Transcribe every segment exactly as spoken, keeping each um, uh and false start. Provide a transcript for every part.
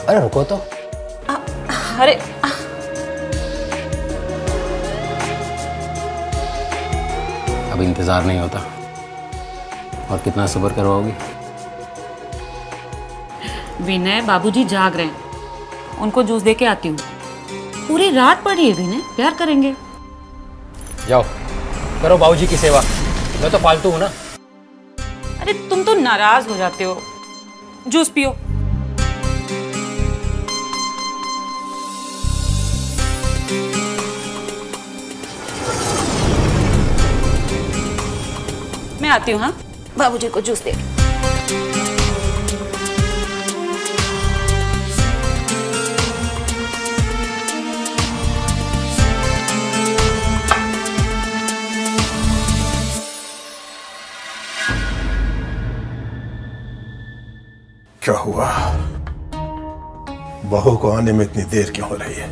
अरे रुको तो। आ, अरे आ, अब इंतजार नहीं होता। और कितना सब्र करवाओगी? विनय, बाबूजी जाग रहे हैं, उनको जूस दे के आती हूँ। पूरी रात पड़ी है विनय, प्यार करेंगे। जाओ करो बाबूजी की सेवा, मैं तो फालतू हूँ ना। अरे तुम तो नाराज हो जाते हो। जूस पियो। मैं आती हूँ। हाँ, बाबूजी को जूस दे। क्या हुआ? बहू को आने में इतनी देर क्यों हो रही है?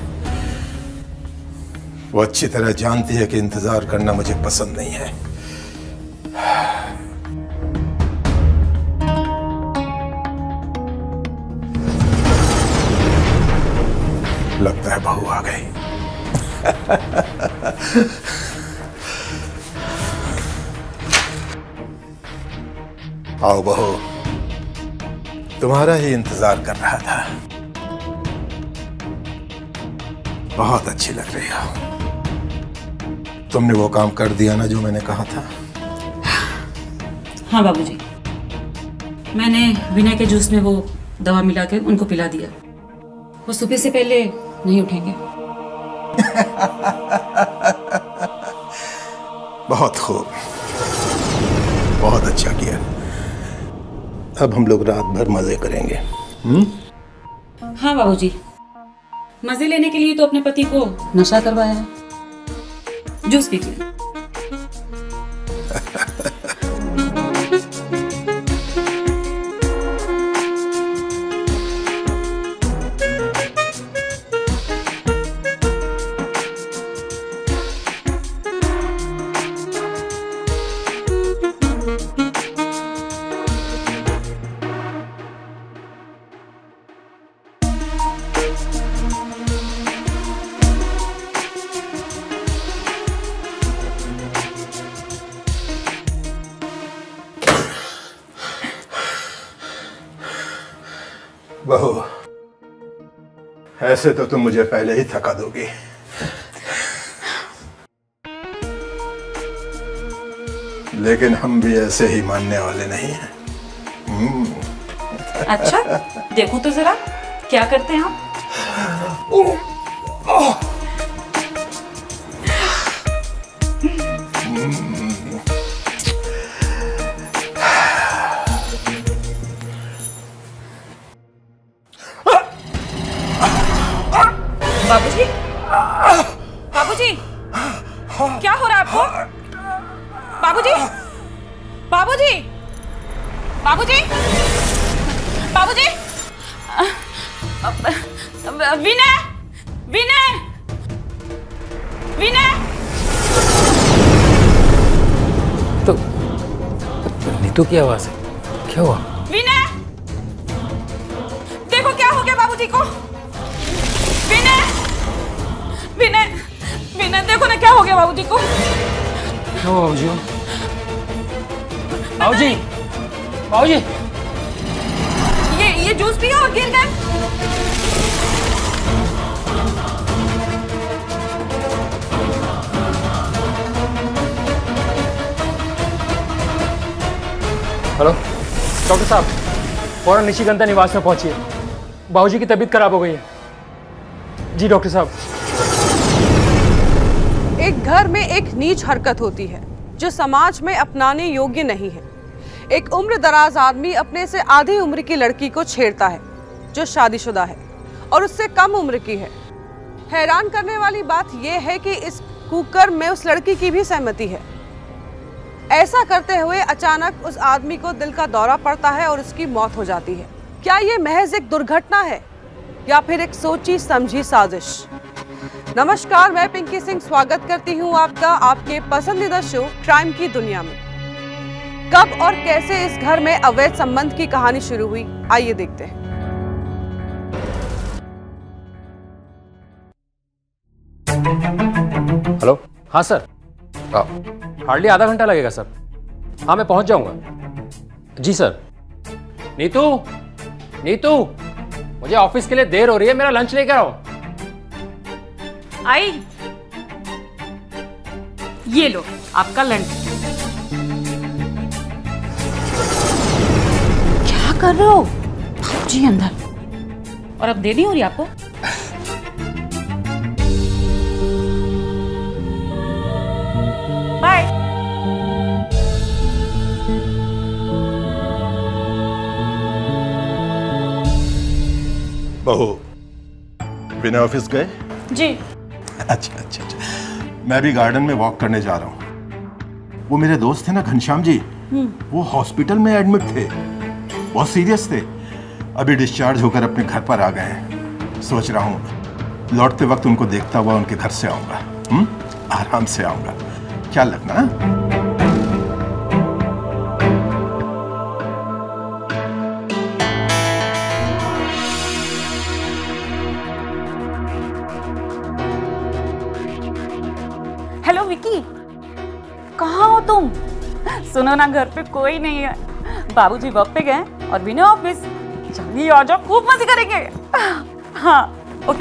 वो अच्छी तरह जानती है कि इंतजार करना मुझे पसंद नहीं है। लगता है बहू आ गई। आओ बहू, तुम्हारा ही इंतजार कर रहा था। बहुत अच्छी लग रही हो। तुमने वो काम कर दिया ना जो मैंने कहा था? हाँ बाबूजी, मैंने विनय के जूस में वो दवा मिला के उनको पिला दिया। वो सुबह से पहले नहीं उठेंगे। बहुत खूब, बहुत अच्छा किया। अब हम लोग रात भर मजे करेंगे। हम्म? हाँ बाबूजी, मजे लेने के लिए तो अपने पति को नशा करवाया है। जूस पीजिए। बहू, ऐसे तो तुम मुझे पहले ही थका दोगी। लेकिन हम भी ऐसे ही मानने वाले नहीं हैं। अच्छा, देखो तो जरा क्या करते हैं आप। बाबूजी, बाबूजी, क्या हो रहा है आपको? बाबूजी, बाबूजी, बाबूजी, बाबूजी, विनय, विनय, विनय। तो नीतू की आवाज है, क्या हुआ? विनय, देखो क्या हो गया बाबूजी को। विनय, विनय, विनय, देखो ना क्या हो गया बाबूजी को। क्या हुआ बाबूजी? बाबूजी, बाबूजी, ये ये जूस पियो और गिर गए। हेलो डॉक्टर साहब, फौरन निशिगंधा निवास में पहुंचिए। बाबूजी की तबीयत खराब हो गई है। जी डॉक्टर साहब। एक घर में एक नीच हरकत होती है जो समाज में अपनाने योग्य नहीं है। एक उम्र दराज आदमी अपने से आधी उम्र की लड़की को छेड़ता है जो शादीशुदा है और उससे कम उम्र की है। हैरान करने वाली बात यह है कि इस कुकर्म में उस लड़की की भी सहमति है। ऐसा करते हुए अचानक उस आदमी को दिल का दौरा पड़ता है और उसकी मौत हो जाती है। क्या ये महज एक दुर्घटना है या फिर एक सोची समझी साजिश? नमस्कार, मैं पिंकी सिंह स्वागत करती हूँ आपका आपके पसंदीदा शो क्राइम की दुनिया में। कब और कैसे इस घर में अवैध संबंध की कहानी शुरू हुई, आइए देखते हैं। हेलो, हाँ सर, हार्डली आधा घंटा लगेगा सर। हाँ मैं पहुंच जाऊंगा। जी सर। नीतू, नीतू, मुझे ऑफिस के लिए देर हो रही है, मेरा लंच लेकर आओ। आई, ये लो आपका लंच। क्या कर रहे हो? जी अंदर। और अब देर नहीं हो रही आपको? बाय। बहू, विनय ऑफिस गए? जी। अच्छा अच्छा अच्छा, मैं भी गार्डन में वॉक करने जा रहा हूँ। वो मेरे दोस्त थे ना घनश्याम जी, वो हॉस्पिटल में एडमिट थे, बहुत सीरियस थे। अभी डिस्चार्ज होकर अपने घर पर आ गए हैं। सोच रहा हूँ लौटते वक्त उनको देखता हुआ उनके घर से आऊंगा। हम्म, आराम से आऊंगा, ख्याल रखना। हेलो विकी, कहाँ हो तुम? सुनो ना, घर पे कोई नहीं है, बाबूजी वर्क पे गए और विनय ऑफिस। जल्दी आ जाओ, खूब मजे करेंगे। हाँ ओके।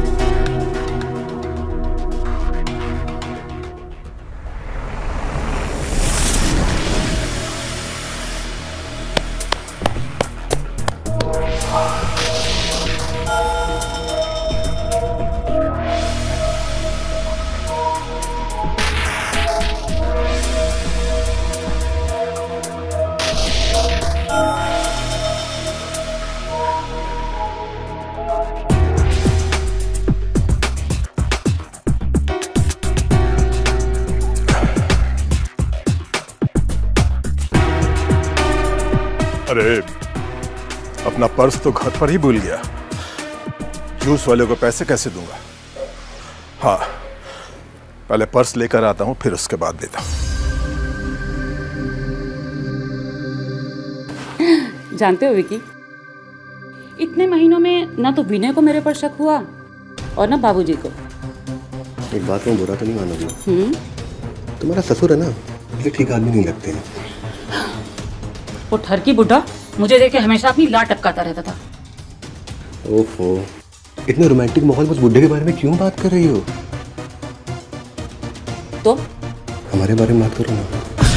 अरे, अपना पर्स तो घर पर ही भूल गया। जूस वाले को पैसे कैसे दूंगा? हाँ, पहले पर्स लेकर आता हूं, फिर उसके बाद देता हूं। जानते हो विकी, इतने महीनों में ना तो विनय को मेरे पर शक हुआ और ना बाबूजी को। एक बात में बुरा तो नहीं मानोगी? हम्म, तुम्हारा ससुर है ना, मुझे ठीक आदमी नहीं लगते हैं। वो ठरकी बुढ़ा मुझे देख के हमेशा अपनी लाट टपकाता रहता था। ओफो, इतने रोमांटिक माहौल में उस बुड्ढे के बारे में क्यों बात कर रही हो? तो हमारे बारे में बात करो ना।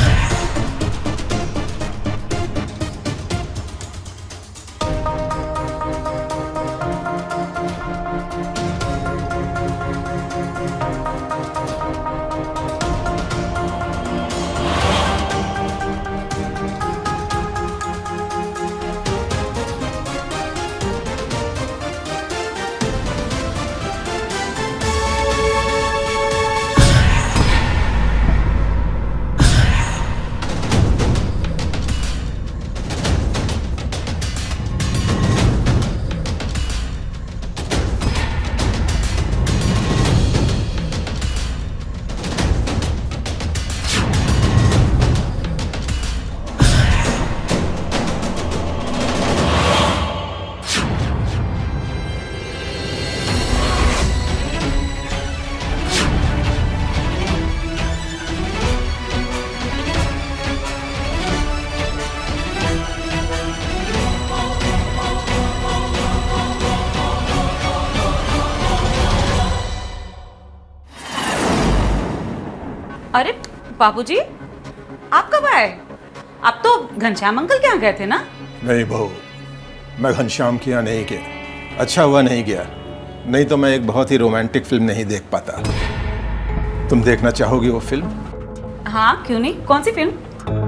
अरे बाबूजी, आप कब आए? आप तो घनश्याम अंकल के यहाँ गए थे ना? नहीं बहू, मैं घनश्याम के यहाँ नहीं गया। अच्छा हुआ नहीं गया, नहीं तो मैं एक बहुत ही रोमांटिक फिल्म नहीं देख पाता। तुम देखना चाहोगी वो फिल्म? हाँ क्यों नहीं, कौन सी फिल्म?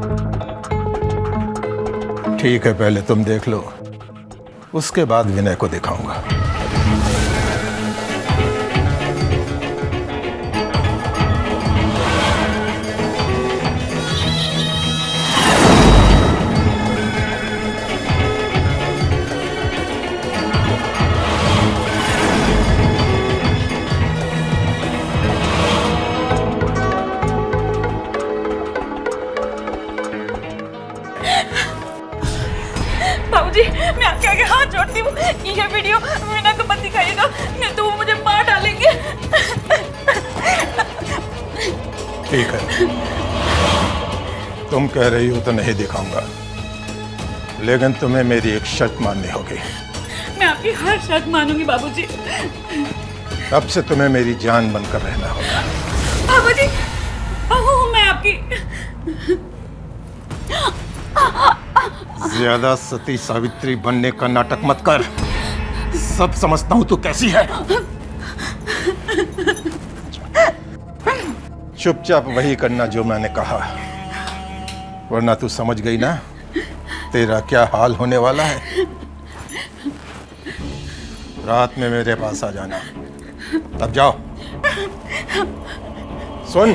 ठीक है, पहले तुम देख लो, उसके बाद विनय को दिखाऊंगा। बाबूजी, मैं आपके आगे हाथ जोड़ती हूँ, ये वीडियो ठीक है, तुम कह रही हो तो नहीं दिखाऊंगा, लेकिन तुम्हें मेरी एक शर्त माननी होगी। मैं आपकी हर शर्त मानूंगी बाबूजी। अब से तुम्हें मेरी जान बनकर रहना होगा। बाबूजी, बहू हूं मैं आपकी। ज्यादा सती सावित्री बनने का नाटक मत कर। सब समझता हूं तू कैसी है। चुपचाप वही करना जो मैंने कहा, वरना तू समझ गई ना तेरा क्या हाल होने वाला है। रात में मेरे पास आ जाना। अब जाओ। सुन,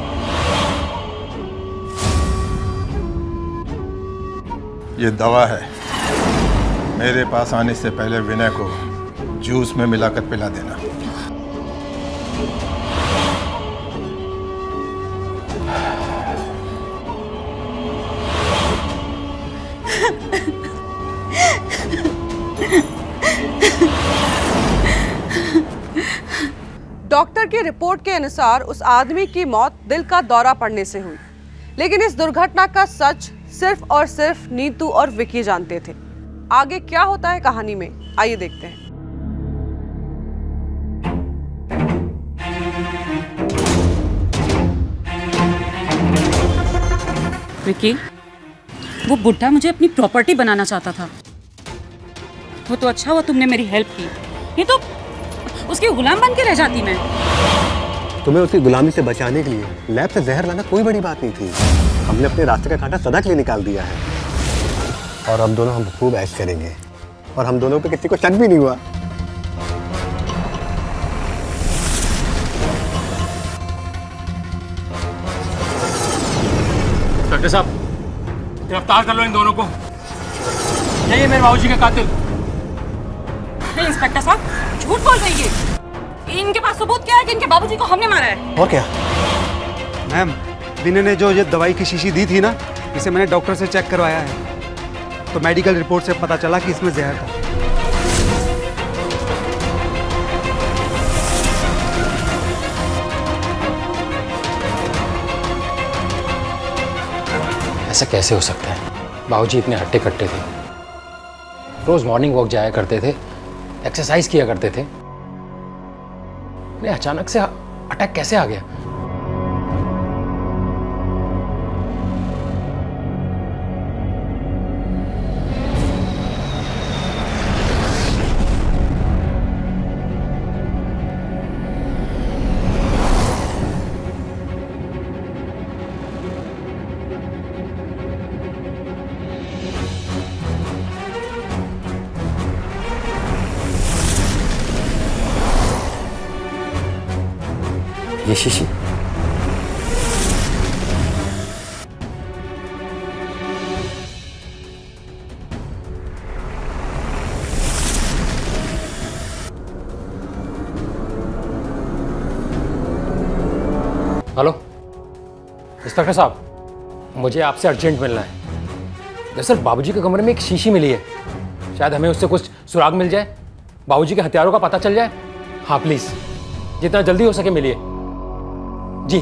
ये दवा है, मेरे पास आने से पहले विनय को जूस में मिलाकर पिला देना। डॉक्टर की रिपोर्ट के अनुसार उस आदमी की मौत दिल का दौरा पड़ने से हुई, लेकिन इस दुर्घटना का सच सिर्फ और सिर्फ नीतू और विकी जानते थे। आगे क्या होता है कहानी में, आइए देखते हैं। विकी, वो बुढ़ा मुझे अपनी प्रॉपर्टी बनाना चाहता था। वो तो अच्छा हुआ तुमने मेरी हेल्प की, नहीं तो उसकी गुलाम बन के रह जाती मैं। तुम्हें उसकी गुलामी से बचाने के लिए लैब से जहर लाना कोई बड़ी बात नहीं थी। हमने अपने रास्ते का कांटा सदा के लिए निकाल दिया है, और अब दोनों हम खूब ऐश करेंगे, और हम दोनों पे किसी को शक भी नहीं हुआ। डॉक्टर साहब, गिरफ्तार कर लो इन दोनों को। यही है मेरे बाबूजी का कातिल। नहीं इंस्पेक्टर साहब, झूठ बोल रही है। इनके पास सबूत क्या है कि इनके बाबूजी को हमने मारा है? और क्या? मैम, विनय ने जो ये दवाई की शीशी दी थी ना, इसे मैंने डॉक्टर से चेक करवाया है, तो मेडिकल रिपोर्ट से पता चला कि इसमें जहर था। ऐसा कैसे हो सकता है? बाबूजी इतने हट्टे कट्टे थे, रोज मॉर्निंग वॉक जाया करते थे, एक्सरसाइज किया करते थे। नहीं, अचानक से अटैक कैसे आ गया? ये शीशी हेलो इंस्पेक्टर साहब, मुझे आपसे अर्जेंट मिलना है। दरअसल बाबूजी के कमरे में एक शीशी मिली है, शायद हमें उससे कुछ सुराग मिल जाए, बाबूजी के हथियारों का पता चल जाए। हाँ प्लीज, जितना जल्दी हो सके मिलिए जी।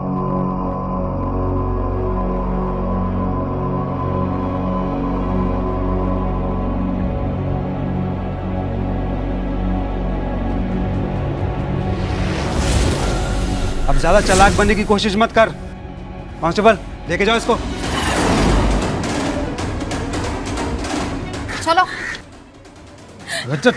अब ज्यादा चालाक बनने की कोशिश मत कर। कांस्टेबल, लेके जाओ इसको। चलो रजत।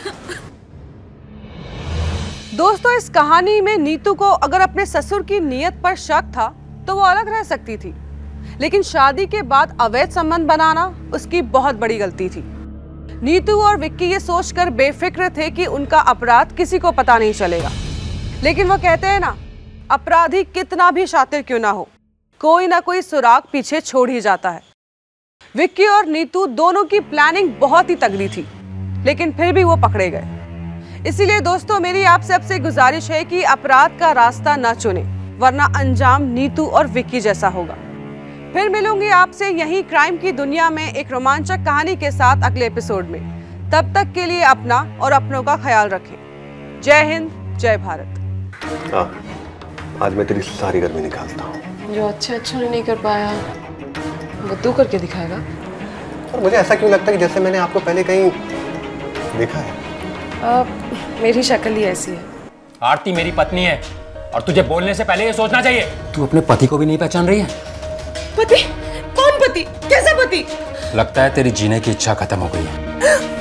दोस्तों, इस कहानी में नीतू को अगर अपने ससुर की नीयत पर शक था तो वो अलग रह सकती थी, लेकिन शादी के बाद अवैध संबंध बनाना उसकी बहुत बड़ी गलती थी। नीतू और विक्की ये सोचकर बेफिक्र थे कि उनका अपराध किसी को पता नहीं चलेगा, लेकिन वो कहते हैं ना, अपराधी कितना भी शातिर क्यों ना हो, कोई ना कोई सुराग पीछे छोड़ ही जाता है। विक्की और नीतू दोनों की प्लानिंग बहुत ही तगड़ी थी, लेकिन फिर भी वो पकड़े गए। इसीलिए दोस्तों, मेरी आप सबसे गुजारिश है कि अपराध का रास्ता ना चुने, वरना अंजाम नीतू और विक्की जैसा होगा। फिर मिलूंगी आपसे यही क्राइम की दुनिया में एक रोमांचक कहानी के साथ अगले एपिसोड में। तब तक के लिए अपना और अपनों का ख्याल रखें। जय हिंद, जय भारत। हाँ, आज मैं तेरी सारी गर्मी निकालता हूँ। जो अच्छे अच्छों ने नहीं कर पाया वो तू करके दिखाएगा। और मुझे ऐसा क्यों लगता है कि जैसे मैंने आपको पहले कहीं देखा है। आ, मेरी शक्ल ही ऐसी है। आरती मेरी पत्नी है और तुझे बोलने से पहले ये सोचना चाहिए। तू अपने पति को भी नहीं पहचान रही है? पति? कौन पति? कैसा पति? लगता है तेरी जीने की इच्छा खत्म हो गई है।